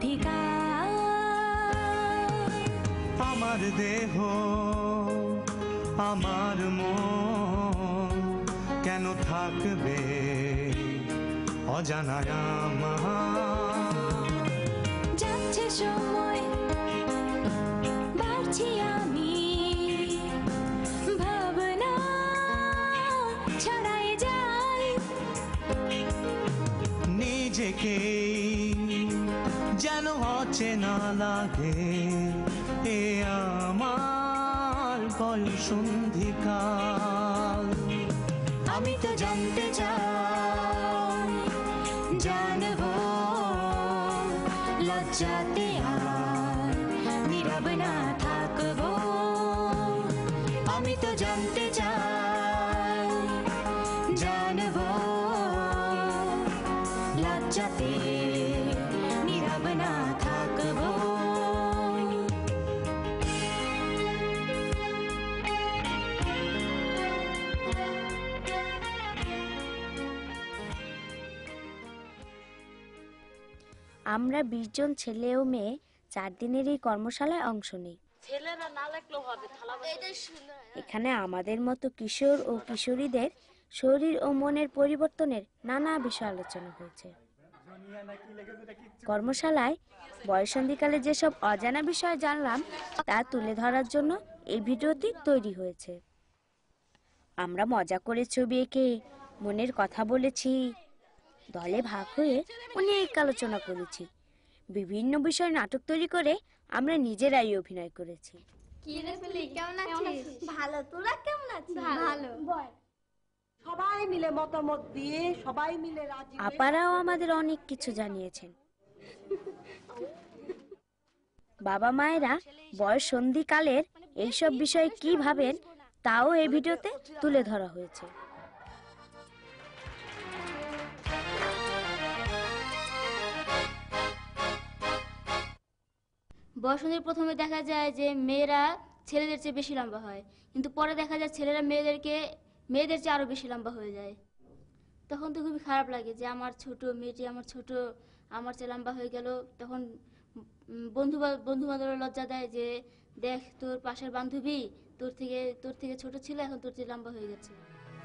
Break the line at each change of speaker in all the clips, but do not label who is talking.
অধিকার।
আমার দেহ আমার মন কেন থাকবে অজানায় আমার।
যাচ্ছে সময় বাড়ছি আমি, ভাবনা ছড়ায় যাই,
নিজেকে যেন অচেনা লাগে, এ আমার বয়সন্ধিকাল।
আমি তো জানতে চাই, জানবো লজ্জাতে আর নীরব না থাকবো। আমি তো জানতে চাই, জানবো লজ্জাতে নীরব না থাকবো।
আমরা 20 জন ছেলে ও মেয়ে 4 দিনের এই কর্মশালায় অংশ নিই। এখানে আমাদের মতো কিশোর ও কিশোরীদের শরীর ও মনের পরিবর্তনের নানা বিষয় আলোচনা হয়েছে। কর্মশালায় বয়সন্ধিকালে যেসব অজানা বিষয় জানলাম তা তুলে ধরার জন্য এই ভিডিওটি তৈরি হয়েছে। আমরা মজা করে ছবি এঁকে মনের কথা বলেছি, দলে ভাগ হয়ে অনেক আলোচনা করেছি, বিভিন্ন বিষয় নাটক তৈরি করে আমরা নিজেরাই অভিনয় করেছি।
ভালো, তোরা কেমন আছিস? ভালো।
সবাই মিলে মতামত দিয়ে সবাই মিলে রাজি।
আপারাও আমাদের অনেক কিছু জানিয়েছেন। বাবা মায়েরা বয়সন্ধিকালের এইসব বিষয়ে কি ভাবেন তাও এই ভিডিওতে তুলে ধরা হয়েছে।
বয়সন্ধির প্রথমে দেখা যায় যে মেয়েরা ছেলেদের চেয়ে বেশি লম্বা হয়, কিন্তু পরে দেখা যায় ছেলেরা মেয়েদের চেয়ে আরো বেশি লম্বা হয়ে যায়। তখন তো খুবই খারাপ লাগে যে আমার ছোট মেয়েটি, আমার ছোট, আমার চেয়ে লম্বা হয়ে গেল। তখন বন্ধু বান্ধবরা লজ্জা দেয় যে দেখ তোর পাশের বান্ধবী তোর থেকে ছোট ছিল, এখন তোর চেয়ে লম্বা হয়ে গেছে।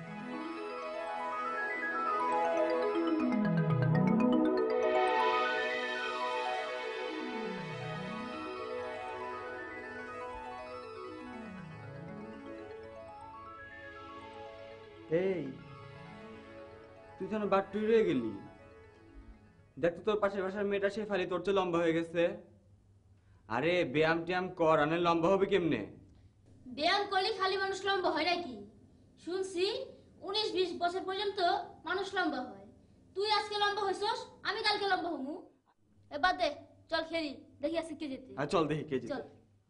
এই তুই যেন বাট্টু রয়ে গেলি। দেখ তো তোর পাশের বাসার মেয়েটা সে ফালি তোর চেয়ে লম্বা হয়ে গেছে। আরে ব্যায়াম ট্যায়াম কর, আনে লম্বা হবে কেমনে?
ব্যায়াম করলে খালি মানুষ লম্বা হয় নাকি? শুনছি 19-20 বছর পর্যন্ত মানুষ লম্বা হয়। তুই আজকে লম্বা হইছস, আমি কালকে লম্বা হমু। এবার দে, চল খেলি, দেখি আজকে কে জিতে।
চল দেখি কে জিতে।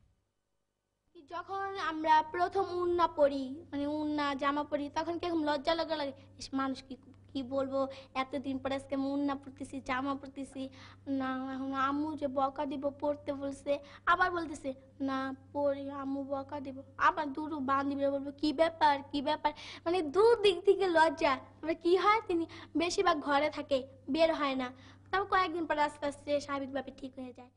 যখন আমরা প্রথম উন্না পরি, মানে উন্না জামা পরি, তখন কিরকম লজ্জা লাগে, মানুষ কি বলবো, এতদিন পরে আজকে উন্না পরতেছি, জামা পরতেছি না, এখন আম্মু যে বকা দিব পড়তে বলছে, আবার বলতেছে না পড়ি, আম্মু বকা দিব, আবার দুটো বান্ধবীরা বলবো কি ব্যাপার, মানে দুদিক থেকে লজ্জা। তারপরে কি হয়, তিনি বেশিরভাগ ঘরে থাকে, বের হয় না। তারপর কয়েকদিন পর আস্তে আস্তে স্বাভাবিকভাবে ঠিক হয়ে যায়।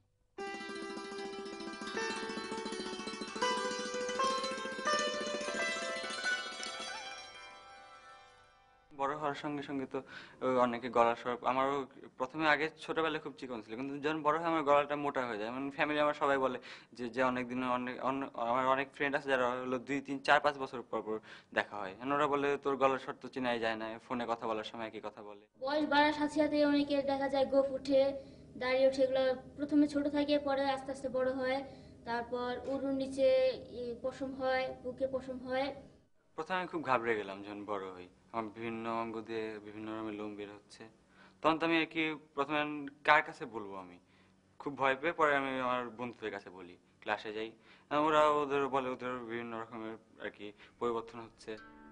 বড় হওয়ার সঙ্গে সঙ্গে তো অনেকে গলার স্বর, আমারও প্রথমে আগে ছোটবেলায় খুব চিকন ছিল, কিন্তু যখন বড় হয় আমার গলাটা মোটা হয়ে যায়। মানে ফ্যামিলি আমার সবাই বলে যে অনেকদিন আমার অনেক ফ্রেন্ড আছে যারা হলো 2, 3, 4, 5 বছর পর দেখা হয়, ওরা বলে তোর গলার স্বর তো চেনাই যায় না, ফোনে কথা বলার সময় একই কথা বলে।
বয়স বাড়ার সাথে সাথে অনেকের দেখা যায় গোফ উঠে, দাড়ি ওঠে, এগুলো প্রথমে ছোট থাকে, পরে আস্তে আস্তে বড় হয়, তারপর উরুর নিচে পশম হয়, বুকে পশম হয়।
প্রথমে আমি খুব ঘাবড়ে গেলাম যখন বড় হই, আমার বিভিন্ন অঙ্গ দিয়ে বিভিন্ন রকমের লোম বের হচ্ছে। তখন তো আমি আর কি প্রথমে কার কাছে বলবো, আমি খুব ভয় পেয়ে পরে আমি আমার বন্ধুদের কাছে বলি, ক্লাসে যাই, ওরা ওদের বলে ওদের বিভিন্ন রকমের আর কি পরিবর্তন হচ্ছে।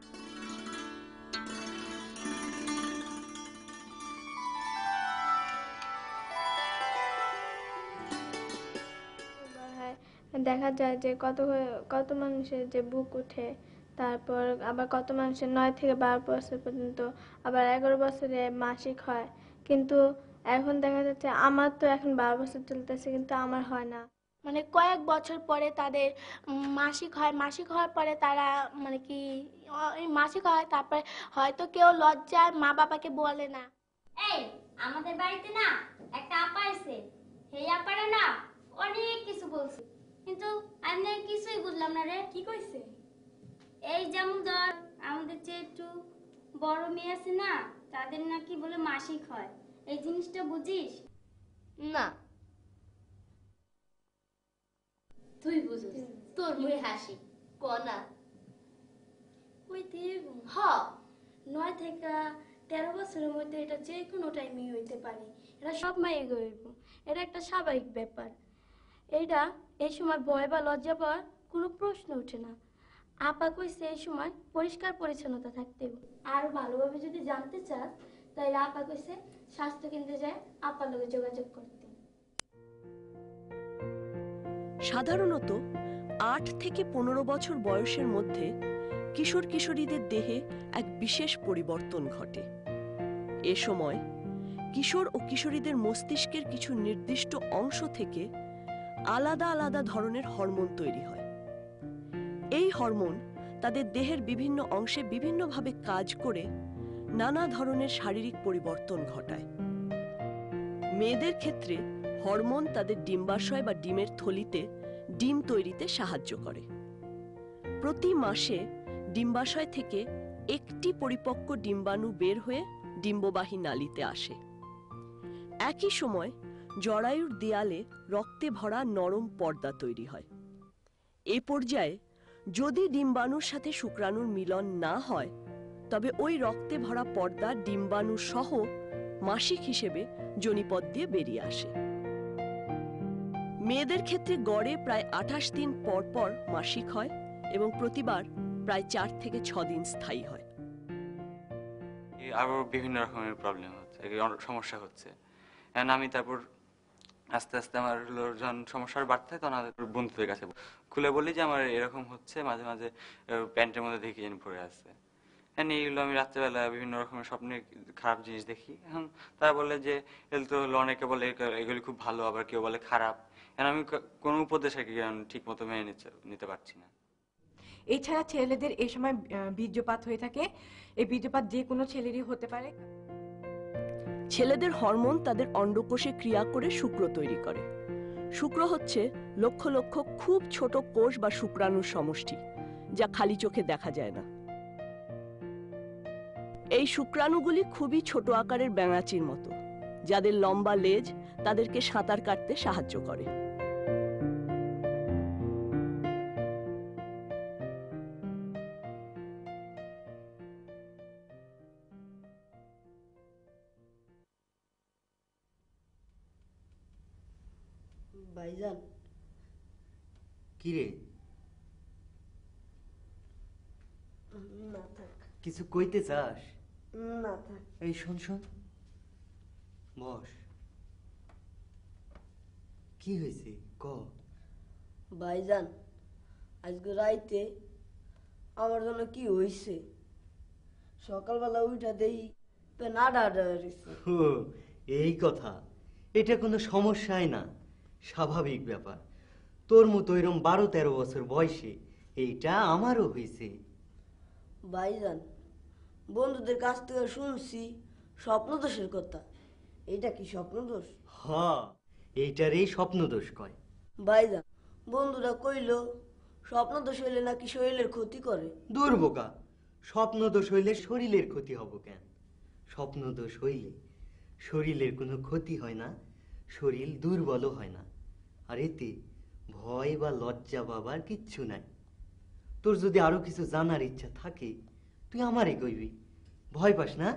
দেখা যায় যে কত মানুষের যে বুক উঠে, তারপর আবার কত মানুষের 9 থেকে 12 বছর পর্যন্ত, আবার 11 বছরে মাসিক হয়। কিন্তু
এখন দেখা যাচ্ছে আমার তো এখন 12 বছর চলতেছে, কিন্তু আমার হয় না।
মানে কয়েক বছর পরে তাদের মাসিক হয়, মাসিক হওয়ার পরে তারা মানে কি এই মাসিক হয়, তারপরে হয়তো কেউ লজ্জায় মা বাবাকে বলে না।
এই আমাদের বাড়িতে না একটা আপা আছে, সেই আপারা না অনেক কিছু বলছে, কিন্তু আমি কিছুই বুঝলাম না রে।
কি কইছে?
এই যেমন ধর আমাদের যে একটু বড় মেয়ে আছে না, তাদের নাকি বলে মাসিক হয়, এই জিনিসটা বুঝিস?
না।
তুই বুঝিস? তোর মুখে হাসি কনা
হইতে হ 9 থেকে 13 বছরের মধ্যে এটা যে কোনো টাইমে হইতে পারে, এটা সব মায়ের হইব, এটা একটা স্বাভাবিক ব্যাপার। এইটা এই সময় ভয় বা লজ্জা পাওয়ার কোনো প্রশ্ন ওঠে না। আপা কইছে এই সময় পরিষ্কার পরিচ্ছন্নতা থাকতে হবে। আর ভালোভাবে যদি জানতে চাস তাহলে আপা কইছে স্বাস্থ্য কেন্দ্রে যায় আপার লগে যোগাযোগ করতে।
সাধারণত 8 থেকে 15 বছর বয়সের মধ্যে কিশোর কিশোরীদের দেহে এক বিশেষ পরিবর্তন ঘটে। এ সময় কিশোর ও কিশোরীদের মস্তিষ্কের কিছু নির্দিষ্ট অংশ থেকে আলাদা আলাদা ধরনের হরমোন তৈরি হয়। এই হরমোন তাদের দেহের বিভিন্ন অংশে বিভিন্নভাবে কাজ করে নানা ধরনের শারীরিক পরিবর্তন ঘটায়। মেয়েদের ক্ষেত্রে হরমোন তাদের ডিম্বাশয় বা ডিমের থলিতে ডিম তৈরিতে সাহায্য করে। প্রতি মাসে ডিম্বাশয় থেকে একটি পরিপক্ক ডিম্বাণু বের হয়ে ডিম্ববাহী নালীতে আসে। একই সময় জরায়ুর দেয়ালে রক্তে ভরা নরম পর্দা তৈরি হয়। এ পর্যায়ে যদি ডিম্বাণুর সাথে শুক্রাণুর মিলন না হয়, তবে ওই রক্তে ভরা পর্দা ডিম্বাণু সহ মাসিক হিসেবে যোনিপথ দিয়ে বেরিয়ে আসে। মেয়েদের ক্ষেত্রে গড়ে প্রায় 28 দিন পর পর মাসিক হয় এবং প্রতিবার প্রায় 4 থেকে 6 দিন স্থায়ী হয়।
আরো বিভিন্ন রকমের প্রবলেম হচ্ছে, সমস্যা হচ্ছে। আমি তারপর আস্তে আস্তে আমার যখন সমস্যার বাড়তে থাকে তখন আমাদের বন্ধুদের কাছে খুলে বলি যে আমার এরকম হচ্ছে, মাঝে মাঝে প্যান্টের মধ্যে দেখি যেন পড়ে আছে। এইগুলো আমি রাত্রেবেলা বিভিন্ন রকমের স্বপ্নে খারাপ জিনিস দেখি। এখন তারা বলে যে এগুলো তো হলো, অনেকে বলে এগুলি খুব ভালো, আবার কেউ বলে খারাপ। আমি কোনো উপদেশ আর কি ঠিক মতো মেনে নিতে পারছি না।
এছাড়া ছেলেদের এই সময় বীর্যপাত হয়ে থাকে। এই বীর্যপাত যে কোনো ছেলেরই হতে পারে।
ছেলেদের হরমোন তাদের অন্ডকোষে ক্রিয়া করে শুক্র তৈরি করে। শুক্র হচ্ছে লক্ষ লক্ষ খুব ছোট কোষ বা শুক্রাণুর সমষ্টি, যা খালি চোখে দেখা যায় না। এই শুক্রাণুগুলি খুবই ছোট আকারের ব্যাঙাচির মতো, যাদের লম্বা লেজ তাদেরকে সাঁতার কাটতে সাহায্য করে।
ভাইজান,
কি রে?
না থাক।
কিছু কইতে চাস?
না থাক।
এই শোন শোন, বস। কি হয়েছে ক?
ভাইজান, আজকে রাইতে আমার জন্য কি হয়েছে? সকালবেলা উঠা দেই পেনাডা রয়েছে।
ও এই কথা, এটা কোনো সমস্যাই না, স্বাভাবিক ব্যাপার। তোর মতো এরম 12-13 বছর বয়সে এইটা আমারও হয়েছে।
ভাইজান, বন্ধুদের কাছ থেকে শুনছি স্বপ্নদোষের কথা। এটা কি স্বপ্নদোষ?
হ্যাঁ, এইটারই স্বপ্নদোষ কয়।
ভাইজান, বন্ধুরা কইলো স্বপ্নদোষ হইলে নাকি শরীরের ক্ষতি করে।
দূর বোকা, স্বপ্নদোষ হইলে শরীরের ক্ষতি হব কেন? স্বপ্নদোষ হইলে শরীরের কোনো ক্ষতি হয় না, শরীর দুর্বলও হয় না। আর এতে ভয় বা লজ্জা বাবার কিচ্ছু নাই। তোর যদি আরো কিছু জানার ইচ্ছা থাকে তুই আমারে কইবি, ভয় পাস না।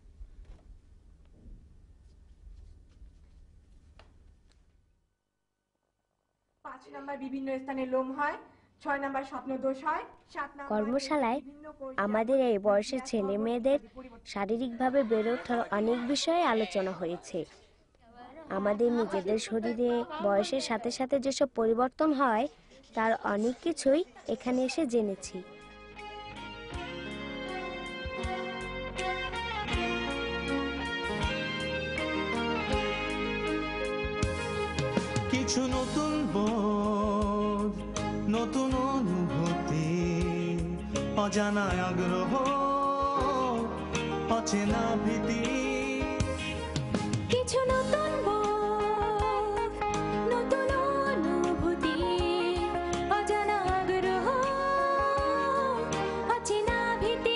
5 নাম্বার বিভিন্ন স্থানে লোম হয়, 6 নাম্বার স্বপ্নদোষ হয়, 7 নাম্বার
কর্মশালায় আমাদের এই বয়সের ছেলে মেয়েদের শারীরিকভাবে বেড়ে ওঠার অনেক বিষয়ে আলোচনা হয়েছে। আমাদের নিজেদের শরীরে বয়সের সাথে সাথে যেসব পরিবর্তন হয় তার অনেক কিছুই এখানে এসে জেনেছি।
কিছু নতুন বোধ, নতুন অনুভূতি, অজানা আগ্রহ, অচেনা ভীতি।
কিছু নতুন বোধ, নতুন অনুভূতি, অজানা আগ্রহ, অচেনা ভীতি।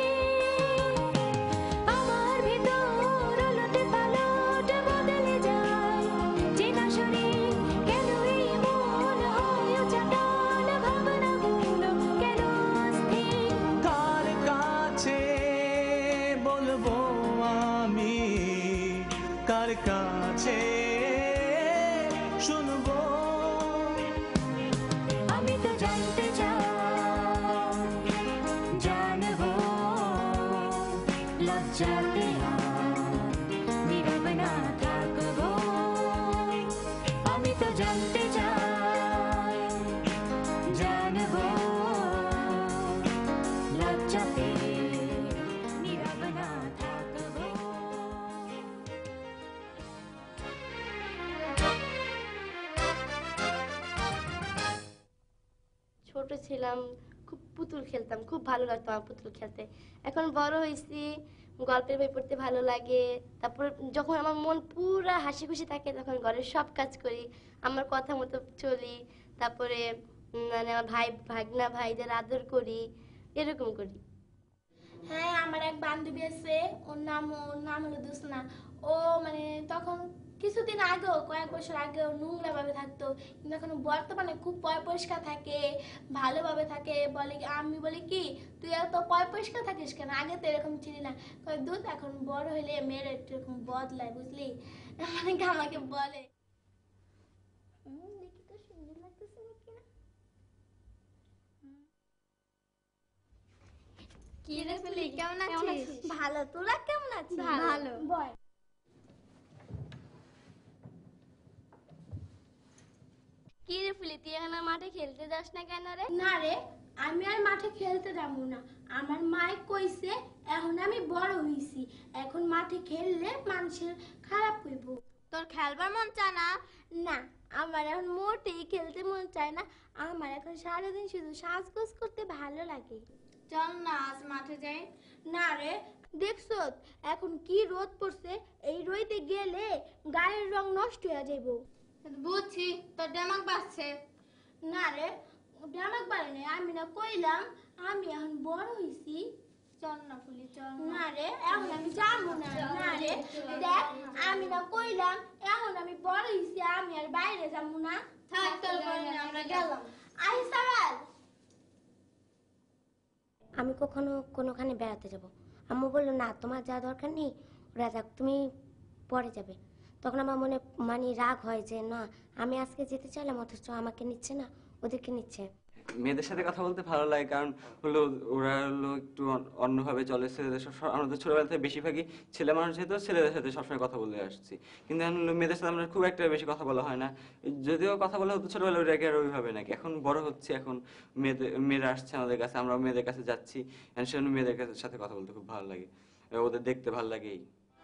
আমার ভিতর ওলট পালট বদলে যায়, চেনা শরীর কেন এই মন হয় চাটান, ভাবনাগুলো কেন অস্থির।
কার কাছে বলবো আমি, কার কাছে শুনবো?
আমি তো জানতে চাই, জানবো, লজ্জাতে আর নীরব না থাকবো। আমি তো জানতে চাই, জানবো, লজ্জাতে নীরব না থাকবো।
ছোট ছিলাম, খুব পুতুল খেলতাম, খুব ভালো লাগতো আমার পুতুল খেলতে। এখন বড় হয়েছি, গল্পের বই পড়তে ভালো লাগে। তারপর যখন আমার মন পুরা হাসি খুশি থাকে তখন ঘরের সব কাজ করি, আমার কথা মতো চলি। তারপরে মানে আমার ভাগনা ভাইদের আদর করি, এরকম করি।
হ্যাঁ, আমার এক বান্ধবী আছে, ওর নাম হলো দুসনা। ও মানে তখন কিছুদিন আগেও, কয়েক বছর আগেও নোংরা ভাবে থাকতো, কিন্তু এখন বর্তমানে খুব পরিষ্কার থাকে, ভালোভাবে থাকে। আমি বলি কি, তুই এত পরিষ্কার থাকিস কেন, আগে তো এরকম ছিলি না। দুধ এখন বড় হইলে মেয়ের একটু এরকম বদলায়, বুঝলি? মানে আমাকে বলে দেখি তো সুন্দর লাগতেছে নাকি না। কি রে ফুলি, কেমন আছিস? ভালো, তোরা কেমন আছিস? ভালো। বল।
কি রে ফুলি, তুই এখন মাঠে খেলতে যাস না কেন রে?
না রে, আমি আর মাঠে খেলতে যাবো না। আমার মাই কইছে এখন আমি বড় হইছি, এখন মাঠে খেললে মানুষের খারাপ হইব।
তোর খেলবার মন চায় না?
না, আমার এখন মোটেই খেলতে মন চায় না। আমার এখন সারাদিন শুধু সাজগোজ করতে ভালো লাগে।
চল না আজ মাঠে যাই।
না রে, দেখছো এখন কি রোদ পড়ছে, এই রোদে গেলে গায়ের রং নষ্ট হয়ে যাইব।
বুঝছি, তোর ডেমাক বাজছে।
না রে, ডেমাক বাড়ে নাই, আমি না কইলাম আমি এখন বড় হইছি।
চল না ফুলি, চল।
না রে, এখন আমি যাবো না। না রে, দেখ আমি না কইলাম এখন আমি বড় হইছি, আমি আর বাইরে যাবো না।
থাক, তোর বলে আমরা গেলাম।
আই সারাল।
আমি কখনো কোনোখানে বেড়াতে যাব, আম্মু বললো না তোমার যা দরকার নেই, ওরা যাক, তুমি পরে যাবে। তখন আমার মনে মানে রাগ হয় যে না, আমি আজকে যেতে চাইলাম অথচ আমাকে নিচ্ছে না, ওদেরকে নিচ্ছে।
মেয়েদের সাথে কথা বলতে ভালো লাগে, কারণ হলো ওরা হলো একটু অন্যভাবে চলে। ছেলেদের আমাদের ছোটবেলা থেকে বেশিরভাগই ছেলে মানুষ, যেহেতু ছেলেদের সাথে সবসময় কথা বলে আসছি, কিন্তু এখন হলো মেয়েদের সাথে আমরা খুব একটা বেশি কথা বলা হয় না। যদিও কথা বলা হতো ছোটবেলা, ওইটাকে আর ওইভাবে নাকি। এখন বড় হচ্ছে, এখন মেয়েরা আসছে আমাদের কাছে, আমরা মেয়েদের কাছে যাচ্ছি, সেজন্য মেয়েদের সাথে কথা বলতে খুব ভালো লাগে, ওদের দেখতে ভালো লাগেই।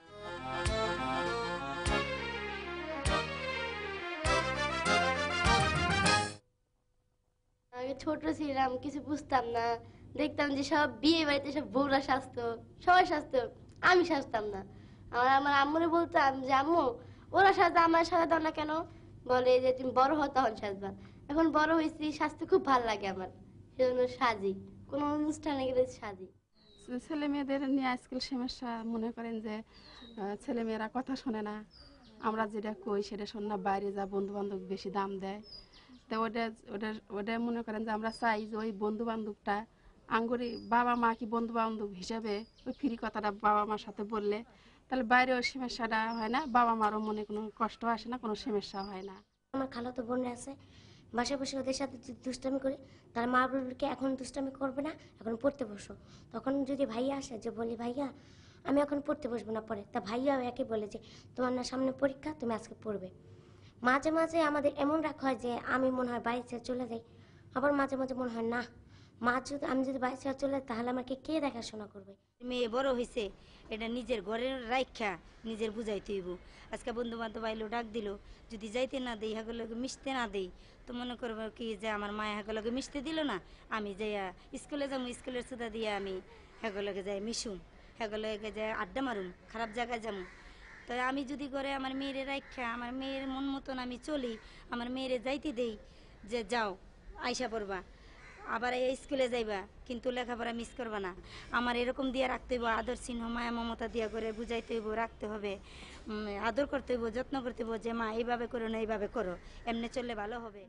আগে ছোট ছিলাম, কিছু বুঝতাম না, দেখতাম যে সব বিয়ে বাড়িতে সব বউরা সাজতো, সবাই সাজতো, আমি সাজতাম না। আমার আম্মুরে বলতাম যে আম্মু ওরা সাজতো, আমার সাজাতো না কেন? বলে যে তুমি বড় হও তখন সাজবা। এখন বড় হয়েছি, সাজতে খুব ভালো লাগে আমার, সেজন্য সাজি, কোনো অনুষ্ঠানে গেলে সাজি।
ছেলে মেয়েদের নিয়ে আজকাল সমস্যা, মনে করেন যে ছেলে মেয়েরা কথা শোনে না, আমরা যেটা কই সেটা শোন না, বাইরে যা বন্ধু বান্ধব বেশি দাম দেয়। তো ওটা মনে করেন যে আমরা চাই যে ওই বন্ধু বান্ধবটা আঙ্গুরি বাবা মা কি বন্ধু বান্ধব হিসাবে ওই ফ্রি কথাটা বাবা মার সাথে বললে তাহলে বাইরে ওই সমস্যাটা হয় না, বাবা মারও মনে কোনো কষ্ট আসে না, কোনো সমস্যা হয় না।
আমার খালাতো বোনরা আছে, বাসায় বসে ওদের সাথে দুষ্টামি করে, তার মা বলবে এখন দুষ্টামি করবে না, এখন পড়তে বসো। তখন যদি ভাইয়া আসে, যে বলি ভাইয়া আমি এখন পড়তে বসবো না পরে, তা ভাইয়াও একে বলে যে তোমার না সামনে পরীক্ষা, তুমি আজকে পড়বে। মাঝে মাঝে আমাদের এমন রাখা হয় যে আমি মনে হয় বাড়ি ছেড়ে চলে যাই, আবার মাঝে মাঝে মনে হয় না
মা যদি আমি যদি বাইরে ছেড়ে চলে তাহলে আমাকে কে দেখাশোনা করবে?
মেয়ে বড় হয়েছে, এটা নিজের ঘরের রাইখা নিজের বুঝাইতে হইব। আজকে বন্ধু বান্ধব আইলো ডাক দিল, যদি যাইতে না দেই হাগুলোকে মিশতে না দেই তো মনে করবো কি যে আমার মায়ে হাগুলোকে মিশতে দিল না, আমি যাইয়া স্কুলে যাবো, স্কুলের সুদা দিয়ে আমি হাগুলোকে যাই মিশুম, হাগুলোকে যাই আড্ডা মারুম, খারাপ জায়গায় যাবো। তো আমি যদি করে আমার মেয়েরে রাইখা আমার মেয়ের মন মতন আমি চলি, আমার মেয়েরে যাইতে দেই যে যাও আইসা পড়বা, আবার এই স্কুলে যাইবা কিন্তু লেখাপড়া মিস করবা না, আমার এরকম দিয়ে রাখতে হইব, আদর চিহ্ন মায়া মমতা দিয়া করে বুঝাইতে হইব, রাখতে হবে, আদর করতে হইব, যত্ন করতে হইব যে মা এইভাবে করো না এইভাবে করো, এমনি চললে ভালো হবে।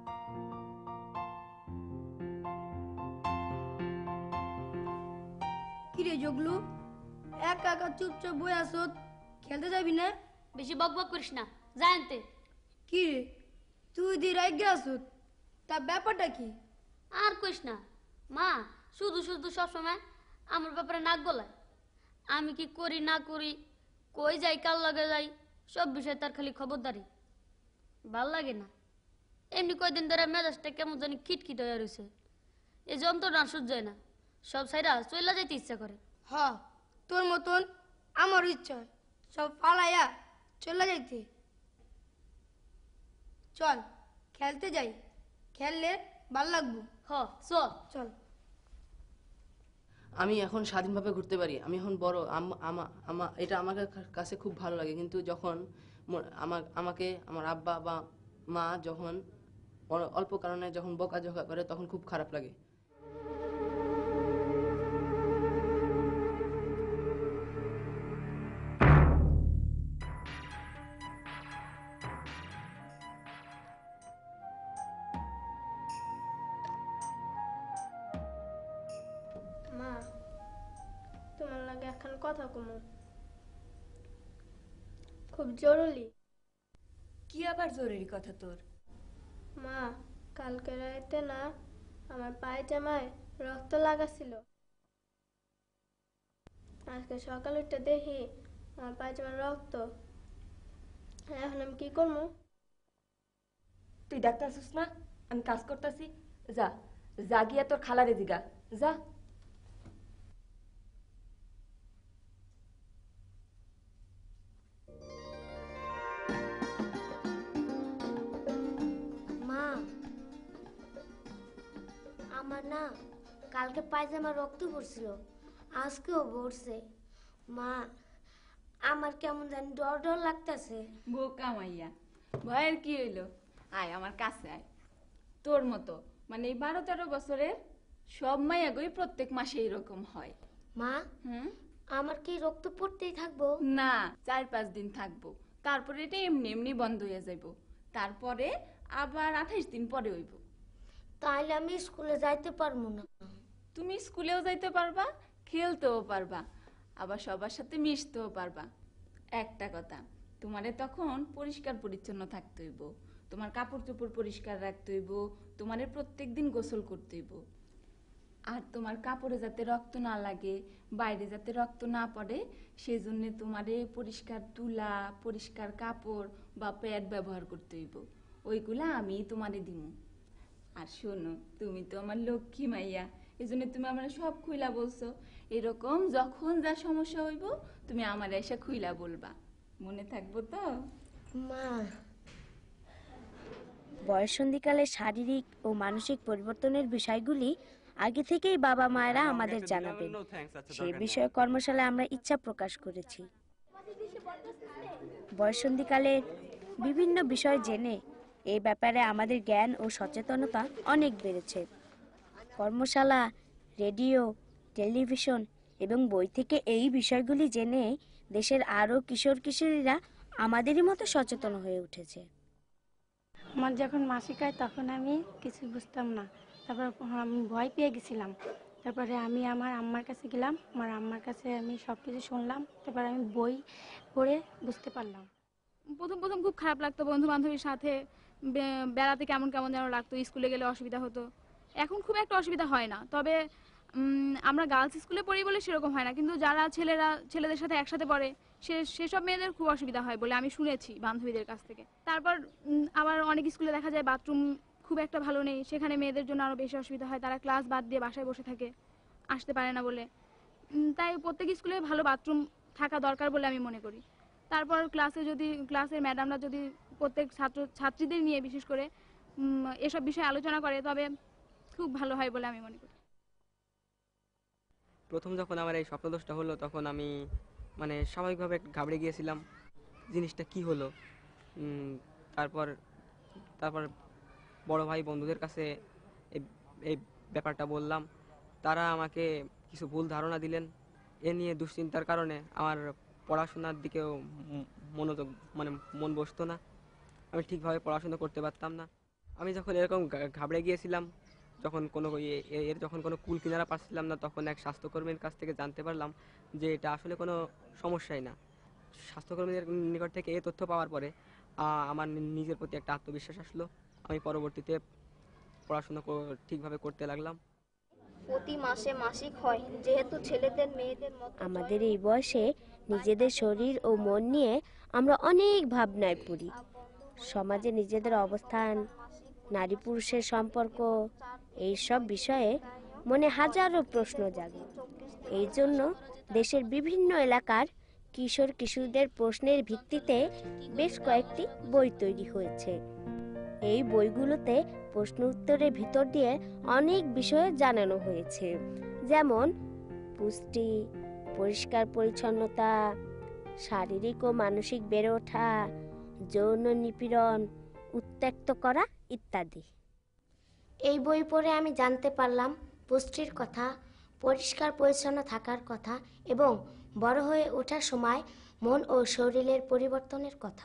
কিরে জগলু, একা একা চুপচাপ বই আসো, খেলতে যাবি না?
বেশি বকবক করিস না, জানতে।
কি রে, তুই দি রাইগে আসো, তা ব্যাপারটা কি?
আর কইস না, মা শুধু শুধু সবসময় আমার ব্যাপারে নাক গলায়। আমি কি করি না করি, কই যাই কাল লাগে যাই, সব বিষয় তার খালি খবরদারি। ভাল লাগে না, এমনি কয়দিন ধরে মেজাজটা কেমন জানি খিটখিট হয়ে রয়েছে, এই যন্ত্রণা সহ্য হয় না, সব সাইরা চলে যাইতে ইচ্ছা করে।
হ, তোর মতন আমার ইচ্ছা সব ফালাইয়া চলে যাইতে। চল খেলতে যাই, খেললে ভাল লাগবো।
হ চল
চল।
আমি এখন স্বাধীনভাবে ঘুরতে পারি, আমি এখন বড়, এটা আমার কাছে খুব ভালো লাগে। কিন্তু যখন আমাকে আমার আব্বা বা মা যখন অল্প কারণে যখন বকাঝকা করে তখন খুব খারাপ লাগে।
মা তোমার লাগে এখন কথা কমু, খুব জরুরি।
কি আবার জরুরি কথা তোর?
মা কালকে রাতে না আমার পায়জামায় রক্ত লাগাছিল, আজকে সকালে উঠে দেখি আমার পায়জামার রক্ত, এখন আমি কি করবো?
তুই ডাক্তার আসিস না, আমি কাজ করতেছি, যা যা গিয়া তোর খালারে দিগা যা।
মা আমার না কালকে পায়জামা রক্ত পড়ছিল, আজকেও পড়ছে। মা আমার কেমন জানি ডর ডর লাগতেছে।
বোকা মাইয়া, ভয়ের কি হইলো? আয় আমার কাছে আয়। তোর মতো মানে এই 12-13 বছরের সব মাইয়াগই প্রত্যেক মাসে এরকম হয়।
মা আমার কি রক্ত পড়তেই থাকবো?
না, 4-5 দিন থাকবো, তারপরে এটা এমনি এমনি বন্ধ হয়ে যাইব, তারপরে আবার 28 দিন পরে হইব।
তাহলে আমি স্কুলে যাইতে পারবো না?
তুমি স্কুলেও যাইতে পারবা, খেলতেও পারবা, আবার সবার সাথে মিশতেও পারবা। একটা কথা, তোমারে তখন পরিষ্কার পরিচ্ছন্ন থাকতে হইব, তোমার কাপড় চোপড় পরিষ্কার রাখতে হইব, তোমারে প্রত্যেকদিন গোসল করতে হইব, আর তোমার কাপড়ে যাতে রক্ত না লাগে, বাইরে যাতে রক্ত না পড়ে, সেজন্য তোমারে পরিষ্কার তুলা, পরিষ্কার কাপড় বা প্যাড ব্যবহার করতে হইব, ওইগুলা আমি তোমারে দিমু। আর শোনো, তুমি তো আমার লক্ষ্মী মাইয়া, এই জন্য তুমি আমার সব খুইলা বলছো, এরকম যখন যা সমস্যা হইব তুমি আমার এসে খুইলা বলবা, মনে থাকবো তো?
মা
বয়ঃসন্ধিকালে শারীরিক ও মানসিক পরিবর্তনের বিষয়গুলি আগে থেকেই বাবা মায়েরা আমাদের জানাবেন, সেই বিষয়ে কর্মশালায় আমরা ইচ্ছা প্রকাশ করেছি। বয়ঃসন্ধিকালে বিভিন্ন বিষয় জেনে এই ব্যাপারে আমাদের জ্ঞান ও সচেতনতা অনেক বেড়েছে। কর্মশালা, রেডিও, টেলিভিশন এবং বই থেকে এই বিষয়গুলি জেনে দেশের আরও কিশোর কিশোরীরা আমাদেরই মতো সচেতন হয়ে উঠেছে।
আমার যখন মাসিক হয় তখন আমি কিছু বুঝতাম না, তারপর আমি ভয় পেয়ে গেছিলাম, তারপরে আমি আমার আম্মার কাছে গেলাম, আমার আম্মার কাছে আমি সব কিছু শুনলাম, তারপরে আমি বই পড়ে বুঝতে পারলাম।
প্রথম প্রথম খুব খারাপ লাগতো, বন্ধু বান্ধবীর সাথে বেড়াতে কেমন কেমন যেন লাগতো, স্কুলে গেলে অসুবিধা হতো। এখন খুব একটা অসুবিধা হয় না, তবে আমরা গার্লস স্কুলে পড়ি বলে সেরকম হয় না, কিন্তু যারা ছেলেদের সাথে একসাথে পড়ে সেসব মেয়েদের খুব অসুবিধা হয় বলে আমি শুনেছি বান্ধবীদের কাছ থেকে। তারপর আবার অনেক স্কুলে দেখা যায় বাথরুম খুব একটা ভালো নেই, সেখানে মেয়েদের জন্য আরও বেশি অসুবিধা হয়। তারা ক্লাস বাদ দিয়ে বাসায় বসে থাকে, আসতে পারে না বলে। তাই প্রত্যেক স্কুলে ভালো বাথরুম থাকা দরকার বলে আমি মনে করি। তারপর ক্লাসের ম্যাডামরা যদি প্রত্যেক ছাত্রীদের নিয়ে বিশেষ করে এসব বিষয়ে আলোচনা করে তবে খুব ভালো হয় বলে আমি মনে করি।
প্রথম যখন আমার এই স্বপ্নদোষটা হলো তখন আমি মানে স্বাভাবিকভাবে ঘাবড়ে গিয়েছিলাম, জিনিসটা কি হলো। তারপর বড় ভাই বন্ধুদের কাছে এই ব্যাপারটা বললাম, তারা আমাকে কিছু ভুল ধারণা দিলেন। এ নিয়ে দুশ্চিন্তার কারণে আমার পড়াশোনার দিকেও মন বসতো না, আমি ঠিকভাবে পড়াশোনা করতে পারতাম না। আমি যখন এরকম ঘাবড়ে গিয়েছিলাম, যখন কোনো কুল কিনারা পাচ্ছিলাম না, তখন এক স্বাস্থ্যকর্মীর কাছ থেকে জানতে পারলাম যে এটা আসলে কোনো সমস্যাই না। স্বাস্থ্যকর্মীদের নিকট থেকে এই তথ্য পাওয়ার পরে আমার নিজের প্রতি একটা আত্মবিশ্বাস আসলো। আমি পরবর্তীতে পড়াশোনা ঠিকভাবে করতে লাগলাম।
প্রতি মাসে মাসিক হয়, যেহেতু ছেলেদের মেয়েদের মতো
আমাদের এই বয়সে নিজেদের শরীর ও মন নিয়ে আমরা অনেক ভাবনায় পড়ি। সমাজে নিজেদের অবস্থান, নারী পুরুষের সম্পর্ক, এই সব বিষয়ে মনে হাজারো প্রশ্ন জাগে। এই জন্য দেশের বিভিন্ন এলাকার কিশোর কিশোরদের প্রশ্নের ভিত্তিতে বেশ কয়েকটি বই তৈরি হয়েছে। এই বইগুলোতে প্রশ্ন উত্তরের ভিতর দিয়ে অনেক বিষয়ে জানানো হয়েছে, যেমন পুষ্টি, পরিষ্কার পরিচ্ছন্নতা, শারীরিক ও মানসিক বেড়ে ওঠা, যৌন নিপীড়ন, উত্ত্যক্ত করা ইত্যাদি।
এই বই পড়ে আমি জানতে পারলাম পুষ্টির কথা, পরিষ্কার পরিচ্ছন্ন থাকার কথা এবং বড় হয়ে ওঠার সময় মন ও শরীরের পরিবর্তনের কথা।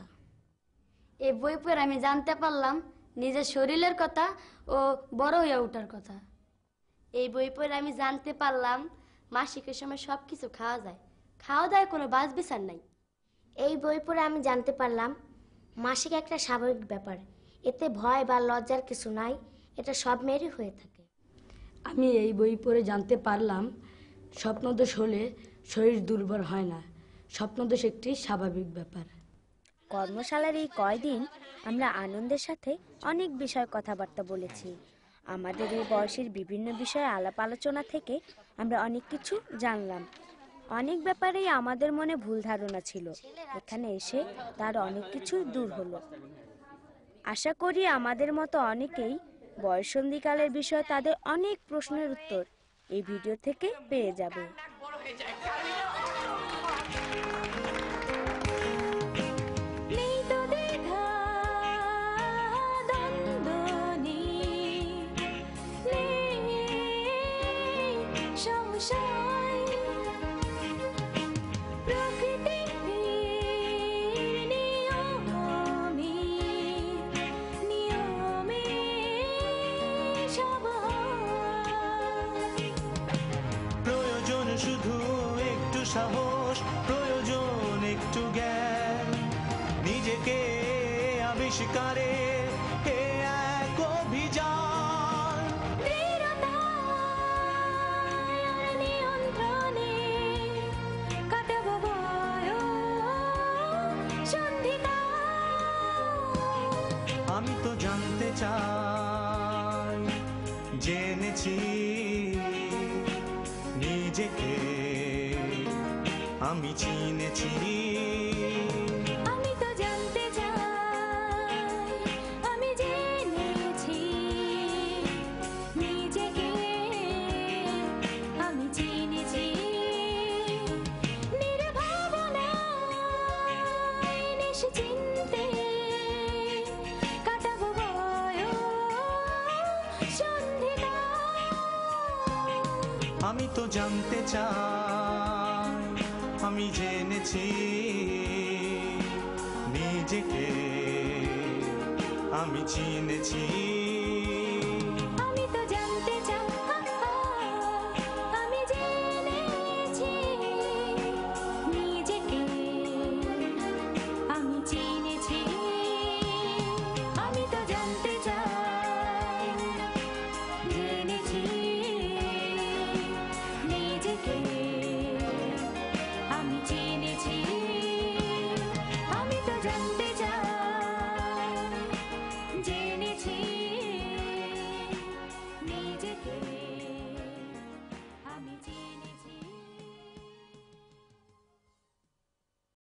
এই বই পড়ে আমি জানতে পারলাম নিজের শরীরের কথা ও বড় হয়ে ওঠার কথা। এই বই পড়ে আমি জানতে পারলাম মাসিকের সময় সব কিছু খাওয়া যায়, খাওয়া দাওয়ায় কোনো বাছ বিচার নাই।
এই বই পড়ে আমি জানতে পারলাম মাসিক একটা স্বাভাবিক ব্যাপার, এতে ভয় বা লজ্জার কিছু নাই, এটা সব মেয়েরই হয়ে থাকে।
আমি এই বই পড়ে জানতে পারলাম স্বপ্নদোষ হলে শরীর দুর্বল হয় না, স্বপ্নদোষ একটি স্বাভাবিক ব্যাপার।
কর্মশালার এই কয়দিন আমরা আনন্দের সাথে অনেক বিষয় কথাবার্তা বলেছি। আমাদের এই বয়সের বিভিন্ন বিষয়ে আলাপ আলোচনা থেকে আমরা অনেক কিছু জানলাম। অনেক ব্যাপারেই আমাদের মনে ভুল ধারণা ছিল, এখানে এসে তার অনেক কিছু দূর হলো। আশা করি আমাদের মতো অনেকেই বয়ঃসন্ধিকালের বিষয়ে তাদের অনেক প্রশ্নের উত্তর এই ভিডিও থেকে পেয়ে যাবে।
প্রয়োজন শুধু একটু সাহস, প্রয়োজন একটু জ্ঞান, নিজেকে আবিষ্কারে এক অভিযান। আমি তো জানতে চাই, জেনেছি নিজেকে আমি চিনেছি।
আমি তো জানতে চাই, আমি জেনেছি নিজেকে আমি চিনেছি। নির্ভাবনায় নিশ্চিন্তে কাটাবো বয়ঃসন্ধিকাল।
আমি তো জানতে চাই, আমি জেনেছি নিজেকে আমি চিনেছি।